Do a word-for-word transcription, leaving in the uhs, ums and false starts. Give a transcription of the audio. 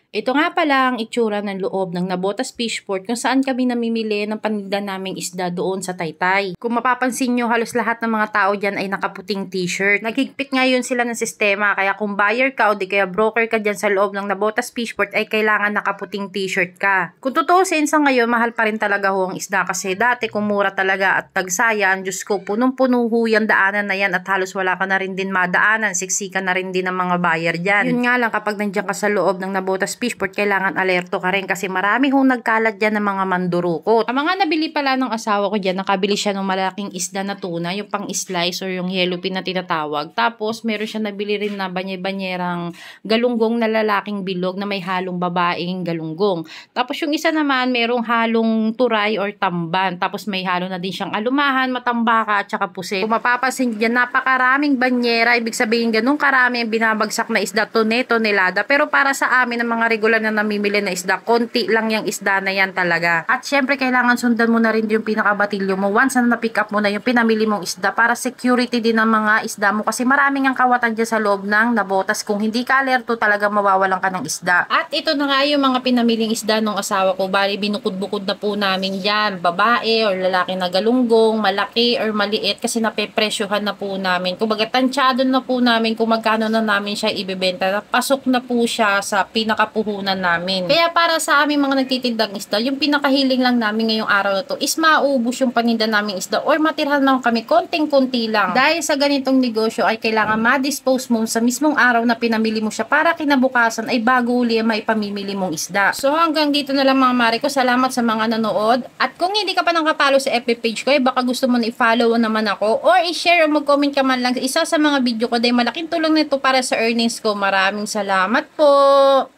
Ito nga pala ang itsura ng loob ng Nabotas Fishport kung saan kami namimili ng paninda naming isda doon sa Taytay. Kung mapapansin nyo, halos lahat ng mga tao dyan ay nakaputing t-shirt. Naghigpit ngayon sila ng sistema, kaya kung buyer ka o di kaya broker ka dyan sa loob ng Nabotas Fishport ay kailangan nakaputing t-shirt ka. Kung tutuusin sa ngayon, mahal pa rin talaga ho ang isda kasi dati kung mura talaga at tagsayan, Diyos ko, punong-puno ho yung daanan na yan at halos wala ka na rin din madaanan, siksikan na rin din ng mga buyer dyan. Yun nga lang, kapag nandiyan ka sa loob ng Nabotas Fishport, kailangan alerto ka rin kasi marami hong nagkalat dyan ng mga mandurukot. Ang mga nabili pala ng asawa ko dyan, nakabili siya ng malaking isda na tuna, yung pang slice or yung yellowfin na tinatawag. Tapos meron siya nabili rin na banye-banyerang galunggong na lalaking bilog na may halong babaeng galunggong. Tapos yung isa naman merong halong turay or tamban. Tapos may halo na din siyang alumahan, matambaka at saka pusit. Kung mapapansin dyan, napakaraming banyera. Ibig sabihin ganun karami ang binabagsak na isda, tone, tonelada. Pero para sa amin, ang mga regular na namimili na isda, konti lang yung isda na yan talaga. At syempre, kailangan sundan mo na rin yung pinakabatilyo mo once na na-pick up mo na yung pinamili mong isda para security din ng mga isda mo kasi maraming ang kawatan dyan sa loob ng Nabotas. Kung hindi ka alerto, talaga mawawalan ka ng isda. At ito na nga yung mga pinamiling isda ng asawa ko. Bali, binukod-bukod na po namin dyan. Babae or lalaki na galunggong, malaki or maliit kasi napepresyohan na po namin. Kumbaga, tansyado na po namin kung magkano na namin siya ibebenta. Pasok na po siya sa pinakapuhunan namin. Kaya para sa aming mga nagtitindang isda, yung pinakahiling lang namin ngayong araw na to is maubos yung paninda naming isda or matirhan lang kami konting-konti lang. Dahil sa ganitong negosyo ay kailangan ma-dispose mo sa mismong araw na pinamili mo siya para kinabukasan ay bago uli maipamimili mong isda. So hanggang dito na lang mga mare ko. Salamat sa mga nanood. At kung hindi ka pa nakapalo sa F B page ko, eh baka gusto mo na i-follow naman ako or i-share o mag-comment ka man lang isa sa mga video ko dahil malaking tulong nito para sa earnings ko. Maraming salamat po!